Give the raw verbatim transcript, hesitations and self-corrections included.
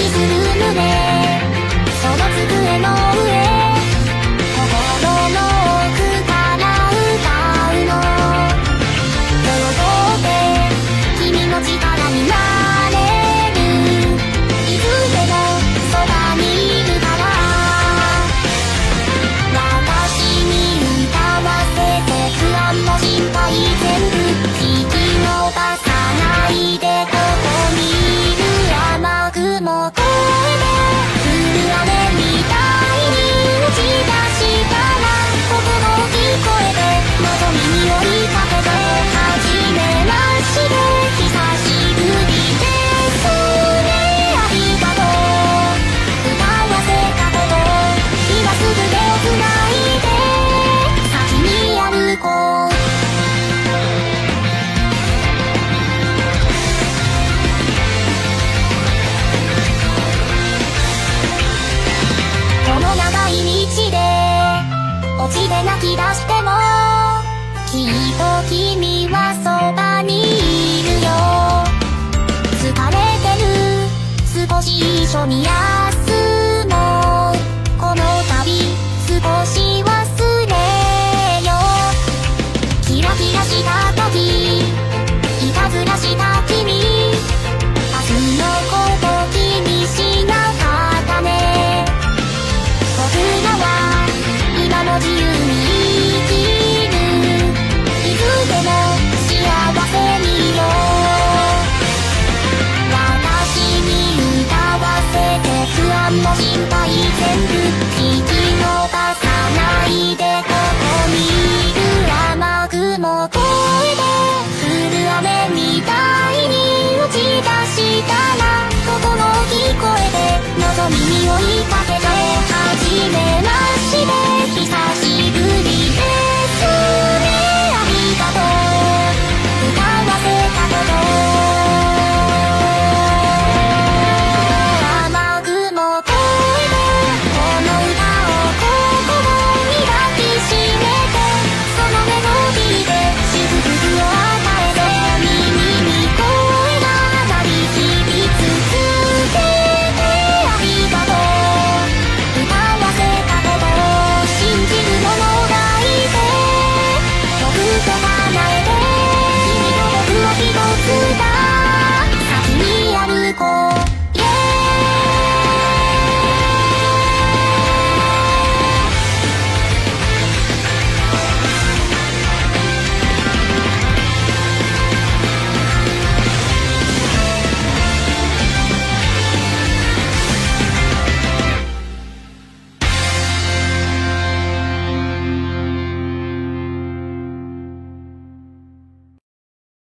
する胸、その机の上、心の奥から歌うの。堂々で君の力になれる、いつでもそばにいるから。私に歌わせて不安も心配全部聞き逃さないで。ここにいる雨雲越えて降る雨みたいに打ち出したら、僕の聞こえて望みに追いかけて、初めまして久しぶりですね、ありがとう。歌わせたこと今すぐ手をつないで先に歩こう。この長い道で落ちて泣き出しても、きっと君はそばにいるよ。疲れてる少し一緒に休もう、この旅少し忘れよ。キラキラした時いたずらした君、明日のこと気にしなかったね。僕らは今も自由に生きる、いつでも幸せによ。私に歌わせて不安も心配全部聞き逃さないで。ここにいる雨雲越えて降る雨みたいに打ち出したら、ここの聞こえて望みに追いか